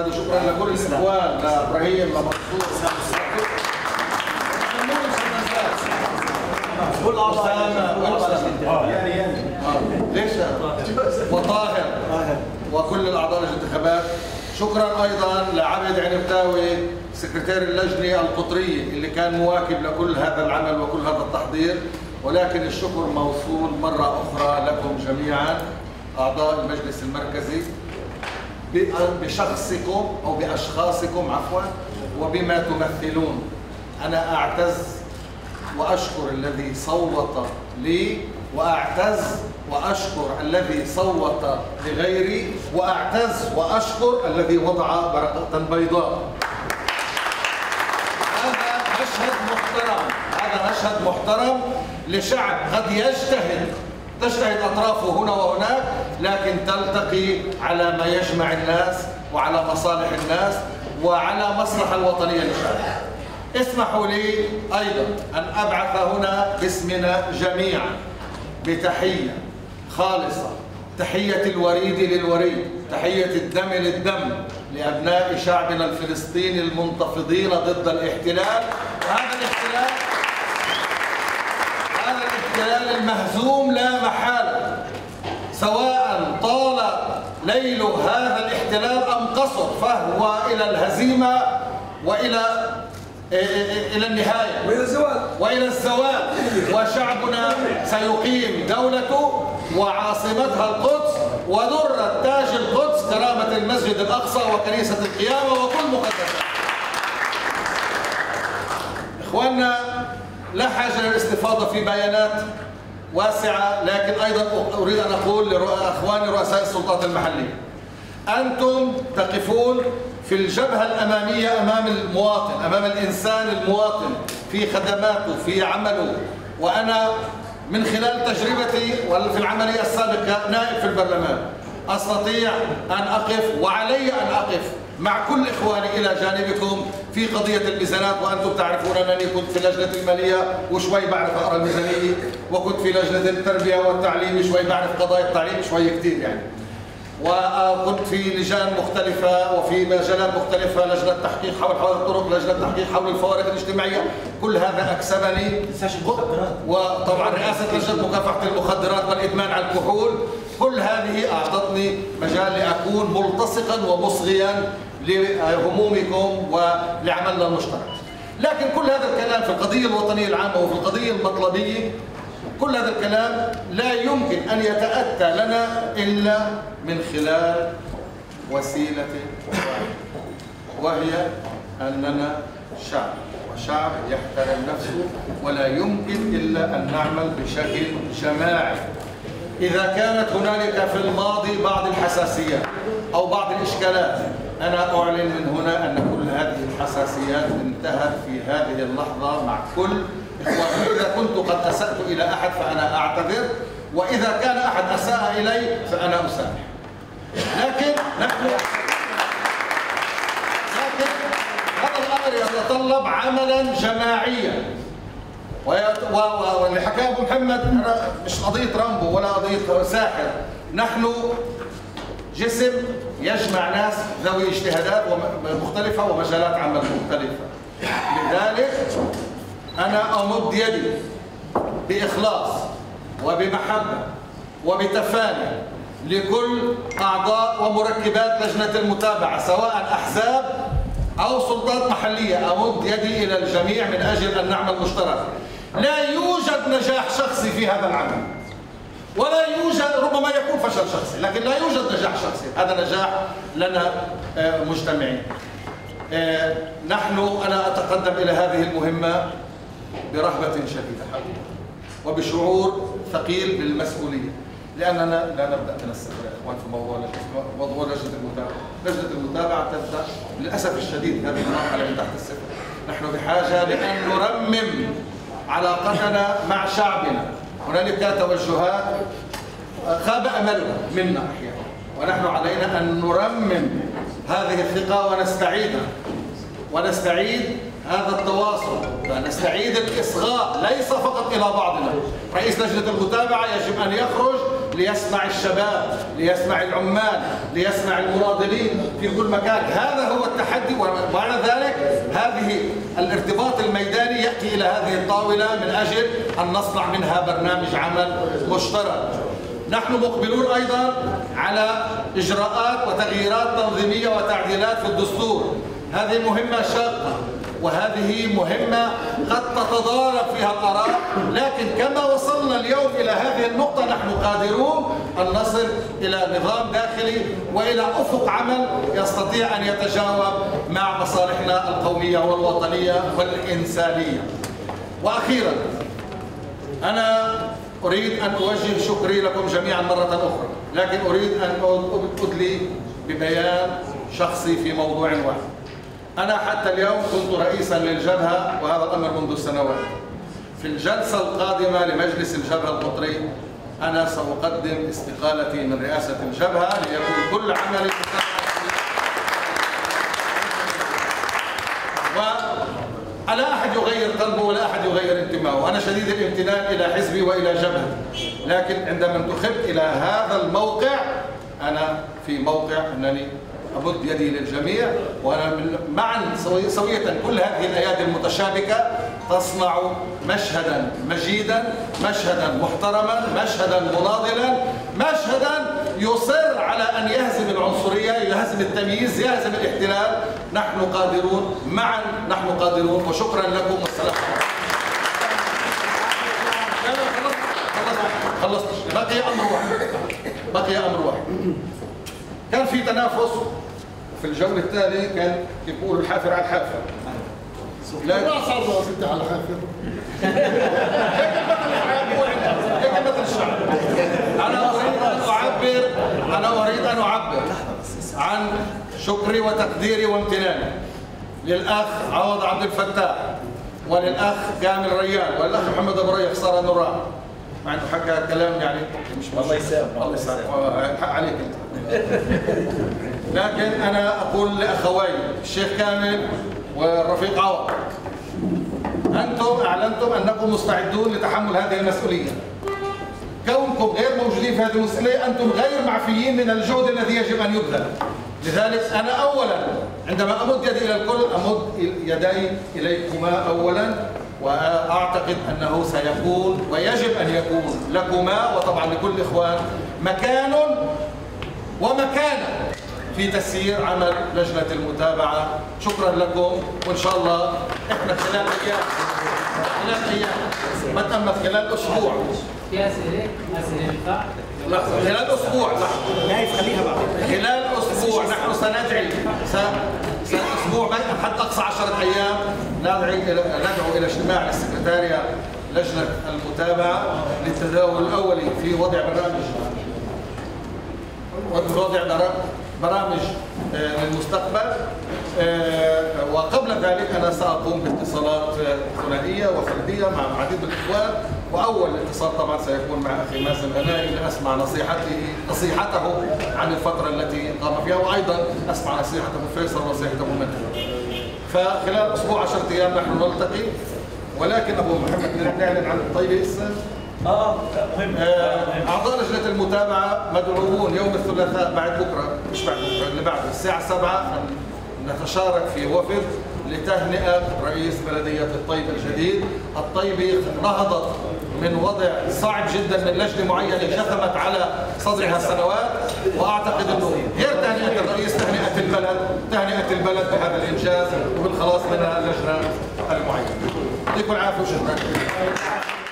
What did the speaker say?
الاستاذ، وشكرا لكل الاخوان، لابراهيم، لمنصور، كل ليش وطاهر وكل الاعضاء الانتخابات. شكرا ايضا لعبد عنبتاوي سكرتير اللجنه القطريه اللي كان مواكب لكل هذا العمل وكل هذا التحضير، ولكن الشكر موصول مره اخرى لكم جميعا اعضاء المجلس المركزي بشخصكم او باشخاصكم عفوا وبما تمثلون. انا اعتز واشكر الذي صوت لي، واعتز واشكر الذي صوت لغيري، واعتز واشكر الذي وضع ورقة بيضاء. هذا مشهد محترم، هذا مشهد محترم لشعب قد تجتهد اطرافه هنا وهناك، لكن تلتقي على ما يجمع الناس وعلى مصالح الناس وعلى مصلحة الوطنية للشعب. اسمحوا لي ايضا ان ابعث هنا باسمنا جميعا بتحية خالصة، تحية الوريد للوريد، تحية الدم للدم، لأبناء شعبنا الفلسطيني المنتفضين ضد الاحتلال. وهذا الاحتلال المهزوم لا محالة، سواء طال ليل هذا الاحتلال أم قصر، فهو إلى الهزيمة وإلى النهاية وإلى الزوال. وشعبنا سيقيم دولته وعاصمتها القدس، وذرة تاج القدس كرامة المسجد الأقصى وكنيسة القيامة وكل مقدسات. إخواننا، لا حاجة للاستفاضة في بيانات واسعة، لكن أيضا أريد أن أقول لأخواني رؤساء السلطات المحلية، أنتم تقفون في الجبهة الأمامية أمام المواطن، أمام الإنسان المواطن في خدماته في عمله. وأنا من خلال تجربتي وفي العملية السابقة نائب في البرلمان أستطيع أن أقف وعلي أن أقف مع كل إخواني إلى جانبكم في قضية الميزانات. وأنتم تعرفون أنني كنت في لجنة المالية وشوي بعرف أقرأ الميزانية، وكنت في لجنة التربية والتعليم شوي بعرف قضايا التعليم شوي كثير يعني، وكنت في لجان مختلفة وفي مجالات مختلفة، لجنة تحقيق حول حوادث الطرق، لجنة تحقيق حول الفوارق الاجتماعية. كل هذا أكسبني، وطبعا رئاسة لجنة مكافحة المخدرات والإدمان على الكحول. كل هذه أعطتني مجال لأكون ملتصقا ومصغيا لهمومكم ولعملنا المشترك. لكن كل هذا الكلام في القضية الوطنية العامة وفي القضية المطلبية، كل هذا الكلام لا يمكن أن يتأتى لنا إلا من خلال وسيلة وهي أننا شعب، وشعب يحترم نفسه، ولا يمكن إلا أن نعمل بشكل جماعي. إذا كانت هنالك في الماضي بعض الحساسيات أو بعض الإشكالات، أنا أعلن من هنا أن كل هذه الحساسيات انتهت في هذه اللحظة مع كل إخواني. إذا كنت قد أسأت إلى أحد فأنا أعتذر، وإذا كان أحد أساء إلي فأنا أسامح. لكن هذا الأمر يتطلب عملا جماعيا. واللي حكاه أبو محمد مش قضية رامبو ولا قضية ساحر، نحن جسم يجمع ناس ذوي اجتهادات مختلفة ومجالات عمل مختلفة. لذلك أنا أمد يدي بإخلاص وبمحبة وبتفاني لكل أعضاء ومركبات لجنة المتابعة، سواء أحزاب أو سلطات محلية. أمد يدي إلى الجميع من أجل أن نعمل مشترك. لا يوجد نجاح شخصي في هذا العمل، ولا يوجد، ربما يكون فشل شخصي، لكن لا يوجد نجاح شخصي. هذا نجاح لنا مجتمعين. أنا أتقدم إلى هذه المهمة برهبة شديدة وبشعور ثقيل بالمسؤولية، لأننا لا نبدأ من الصفر يا إخوان في موضوع لجنة المتابعة. لجنة المتابعة تبدأ للأسف الشديد هذه المرحلة من تحت الصفر. نحن بحاجة لأن نرمم علاقتنا مع شعبنا. هنالك توجهات خاب أملها منا أحيانا، ونحن علينا أن نرمم هذه الثقة ونستعيد هذا التواصل، نستعيد الإصغاء ليس فقط إلى بعضنا. رئيس لجنة المتابعة يجب أن يخرج ليسمع الشباب، ليسمع العمال، ليسمع المناضلين في كل مكان. هذا هو التحدي، ومعنى ذلك هذه الارتباط الميداني يأتي إلى هذه الطاولة من أجل أن نصنع منها برنامج عمل مشترك. نحن مقبلون أيضا على إجراءات وتغييرات تنظيمية وتعديلات في الدستور. هذه مهمة شاقة، وهذه مهمة قد تتضارب فيها الآراء، لكن كما وصلنا اليوم إلى هذه النقطة نحن قادرون أن نصل إلى نظام داخلي وإلى أفق عمل يستطيع أن يتجاوب مع مصالحنا القومية والوطنية والإنسانية. وأخيرا أنا أريد أن أوجه شكري لكم جميعا مرة أخرى، لكن أريد أن أدلي ببيان شخصي في موضوع واحد. أنا حتى اليوم كنت رئيسا للجبهة، وهذا الأمر منذ سنوات. في الجلسة القادمة لمجلس الجبهة القطري أنا سأقدم استقالتي من رئاسة الجبهة ليكون كل عملي ولا أحد يغير قلبه ولا أحد يغير انتمائه. أنا شديد الامتنان إلى حزبي وإلى جبهة، لكن عندما انتخبت إلى هذا الموقع أنا في موقع أنني أمد يدي للجميع، وأنا معا سوية كل هذه الأيادي المتشابكة تصنع مشهدا مجيدا، مشهدا محترما، مشهدا مناضلا، مشهدا يصر على أن يهزم العنصرية، يهزم التمييز، يهزم الاحتلال. نحن قادرون، معا نحن قادرون. وشكرا لكم والسلام عليكم. خلصت. بقي أمر واحد. كان في تنافس في الجولة التالي، كان يقولوا الحافر على الحافر. لا صار انت على حافر. هيك مثل الشعب. أنا أريد أن أعبر عن شكري وتقديري وامتناني للأخ عوض عبد الفتاح، وللأخ كامل ريان، والأخ محمد أبو ريح صار نوران، مع انه حكى كلام يعني مش الله يسامح. الله يسامح، الحق عليك انت. لكن انا اقول لاخوي الشيخ كامل والرفيق عوض، انتم اعلنتم انكم مستعدون لتحمل هذه المسؤوليه. كونكم غير موجودين في هذه المسؤوليه انتم غير معفيين من الجهد الذي يجب ان يبذل. لذلك انا اولا عندما امد يدي الى الكل امد يدي اليكما اولا، وأعتقد أنه سيكون ويجب أن يكون لكما وطبعا لكل الإخوان مكان ومكانة في تسيير عمل لجنة المتابعة. شكرا لكم، وإن شاء الله إحنا خلال أيام ما تمت خلال أسبوع. في أسئلة لحظة، خلال أسبوع خلال أسبوع نحن سندعي أسبوع حتى أقصى 10 أيام ندعو إلى اجتماع للسكرتارية لجنة المتابعة للتداول الأولي في وضع برامج للمستقبل. وقبل ذلك أنا سأقوم باتصالات ثنائية وفردية مع العديد من الإخوان، وأول اتصال طبعا سيكون مع أخي مازن غنائي لأسمع نصيحته عن الفترة التي قام فيها، وأيضا أسمع نصيحته فيصل ونصيحته منتهى. فخلال أسبوع 10 أيام نحن نلتقي. ولكن أبو محمد نعلن عن الطيبة لسه. مهم. أعضاء لجنة المتابعة مدعوون يوم الثلاثاء بعد بكرة، مش بعد بكرة، اللي بعده الساعة 7 نتشارك في وفد لتهنئة رئيس بلدية الطيبة الجديد. الطيبة نهضت من وضع صعب جدا من لجنة معينة شتمت على صدرها سنوات، وأعتقد أنه غير تهنئة الرئيس تهنئة البلد بهذا الإنجاز وبالخلاص منها اللجنة المعينة. يعطيكم العافية وشكرا.